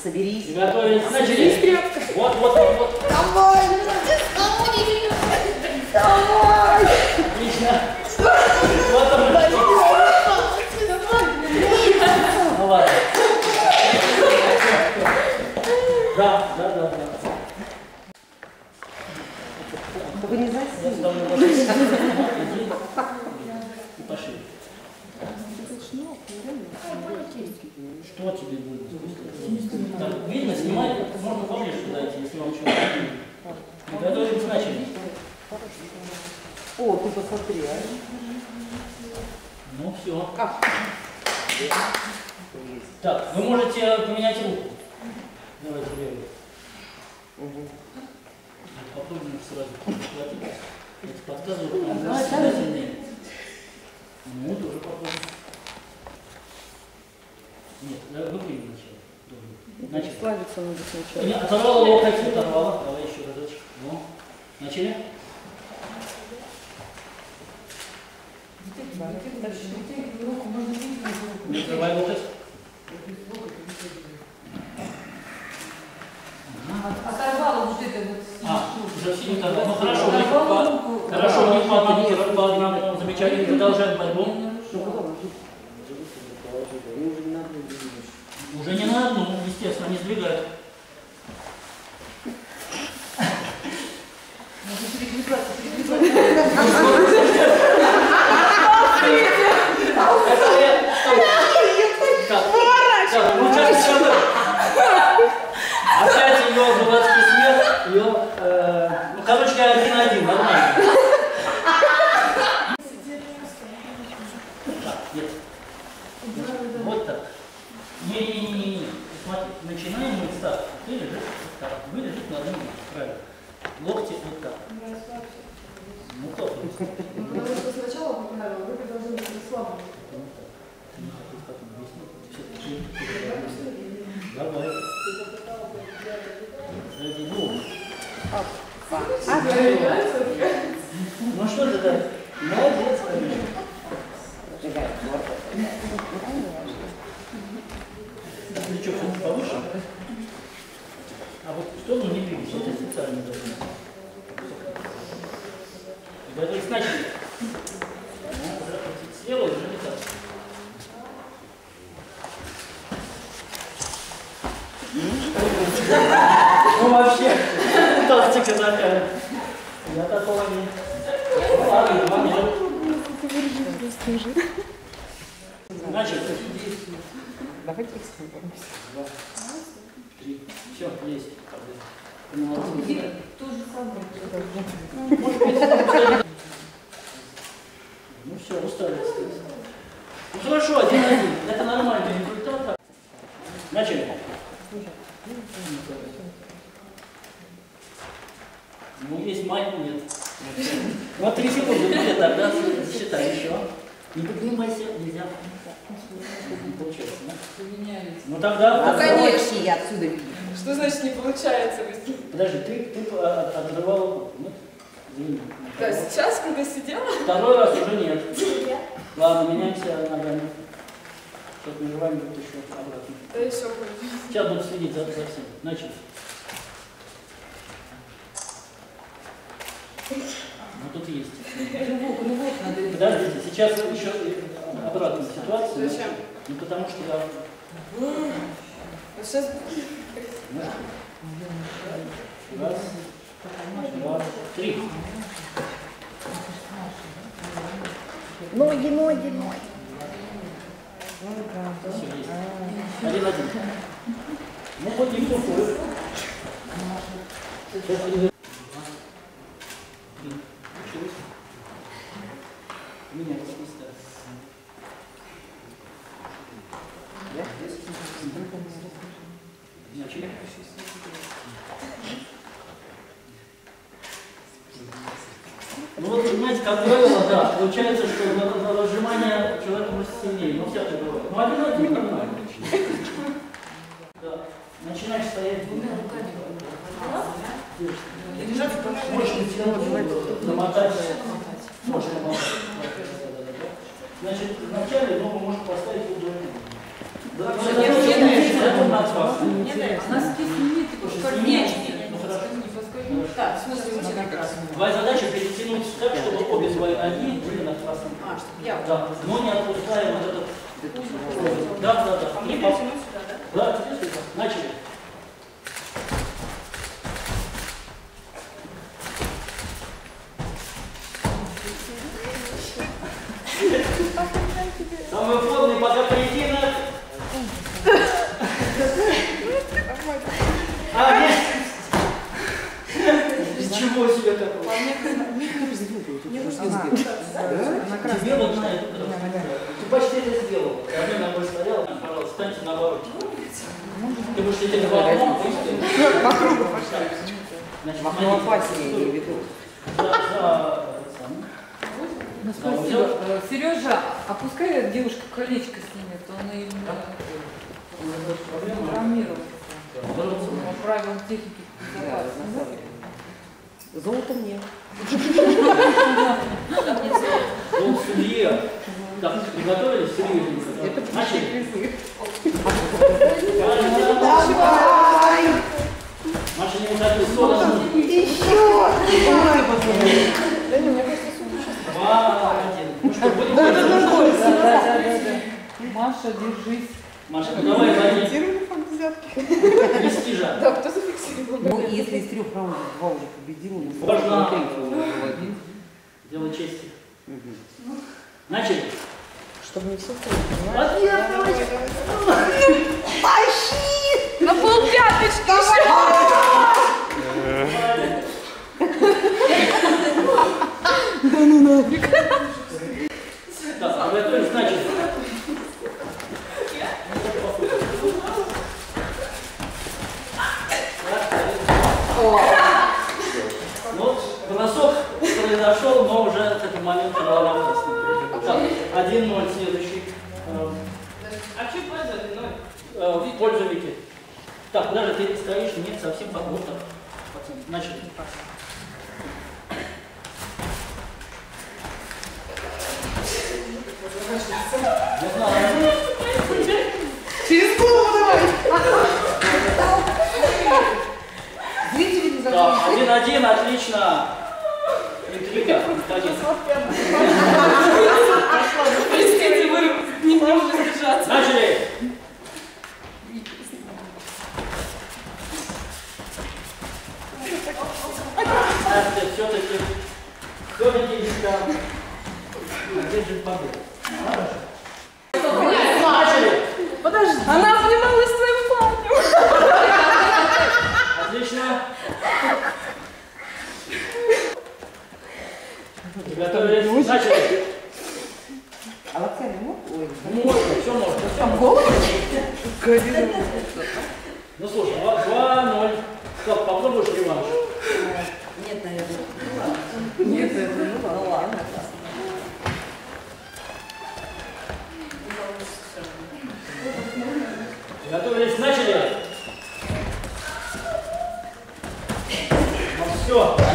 Соберись. Готовились. Начали. Вот. Давай! Давай! Отлично. Вот он. Ну ладно. Да. Вы не знаете? Я ставлю ваши. Иди. И пошли. Что тебе будет? Так, видно, снимать, можно поближе туда идти, если вам что-то не видно. Готовились, начали. О, ты посмотри, а? Ну все. Так, вы можете поменять руку. Давайте левую. Попробуем сразу хватить. Это подсказывает, нам сюда сильнее. Ну, тоже попробуем. Нет, выпрямим сначала. Начали. Славиться надо сначала. Не, оторвала локоть, оторвала. Давай еще разочек. Ну, начали. Не открывай локоть. Оторвала вот это вот. Уже все не оторвала. Ну хорошо, у них по одному замечанию. Продолжаем борьбу. Уже не на одну, естественно, не сдвигают. Опять ее дурацкий смех, ее, ну, короче, 1-1, нормально. Нет. Вот так. Не. Смотри, начинаем мы ставку. Ты лежишь вот так. Вы лежите на одном месте. Правильно. Локти вот так. Ну кто? Потому что сначала по правилам вы должны быть слабыми. Давай. Ну что же, да? Молодец, конечно. Плечо все-таки повыше. А вот в сторону не двигайся, это специально должно. Готовились, начали. Слева уже не так. Ну вообще, тактика такая. Я такого не... Ну ладно, момент. Начали. Давайте эксперимент. 2, 3. Все, есть. То же самое. Ну все, устали. Ну хорошо, 1-1. Это нормальный результат. Начали. Ну есть мать, нет. Вот 3 секунды будет, тогда считай еще. Не поднимайся, нельзя. Не получается, да? Ну тогда... Ну, конечно, я отсюда вижу. Что значит не получается? Подожди, ты отрывал... Да, сейчас, когда сидела? Второй раз уже нет. Ладно, меняемся ногами. Сейчас нажимаем вот еще обратно. Да еще хуже. Сейчас буду следить за всем. Начали. Ну тут есть. Ну вот, надо... Подождите, сейчас еще обратную ситуацию. Зачем? Ну потому что я... Сейчас... Раз, 2, 3. Ноги. Все, есть. 1-1. Ну хоть не тупой. Меня просто начали. Ну вот, понимаете, как правило, да, получается, что на разжимание человека может сильнее, но всякое бывает. Ну, 1-1 нормально. Да. Начинаешь стоять двумя руками. Можешь натянуть, намотать. Можешь намотать. Значит, вначале ногу можно поставить удобнее. Да, Вообще ну, нет, это нет, не нет. это масло. Носки снимите, Ну, хорошо. Да, в смысле, очень прекрасно. Твоя задача перетянуть так, чтобы обе твои ноги были над красным. А, чтобы я... Да, но не отпуская вот этот. Да. А мне перетянуть сюда, да? Да, теперь сюда. Начали. Самый плотный пока поединок. А, нет! Ничего себе такого. Тебе вот на эту ты почти это сделал. Одной ногой стоял, пожалуйста, встаньте наоборот. Ты будешь сидеть в окно, По кругу пошли. значит, Махнула пасть, я имею в виду. Ну, спасибо. Сережа, а пускай девушка колечко снимет, он и программировался по правилам техники безопасности. Золото мне. Он судья. Так, приготовились? Серьезненько. Начали? Давай! Маша, не уходи, 100 нажми. Еще! Да не, мне кажется, 2, 1. Ну что, будем? Да. Маша, держись. Маша, ну давай, лови. Престижа. Да, кто зафиксировал? Ну, если из 3 раундов 2 уже победил, мы Важно. один. Дело чести. Начали. Чтобы не все понимаешь? Отъезд, давайте. На полпяточки! Так, приготовились, начали. Ну, бросок произошел, но уже к этому моменту голова красная. Так, 1-0 следующий. А что пользователь? В пользу Вики. Так, даже ты стоишь, нет, совсем как вот так. Начали. Не знаю. Через голову давай! Зрители не Так, заходят. 1-1, отлично. Интрига. Один. Простите, вы не можете сдержаться. Начали. Все-таки держит победу. Начали. Подожди. Она обнималась с твоим парнем. Отлично. Готовились. Начали. А Локтян не мог? Ой, Можно, все можно. там голову? Ну слушай, 2-0. Стоп, попробуешь реванш? Нет, наверное. Нет, это Ну ладно. Готовились, начали. Ну все.